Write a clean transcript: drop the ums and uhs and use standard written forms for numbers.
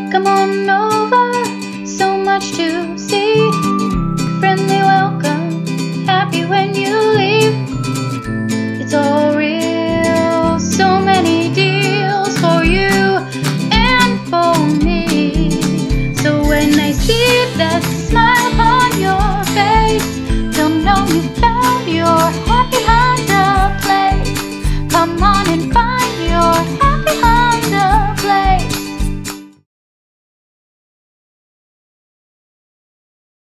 Come on over, so much to see. Friendly welcome, happy when you leave. It's all real, so many deals for you and for me. So when I see that smile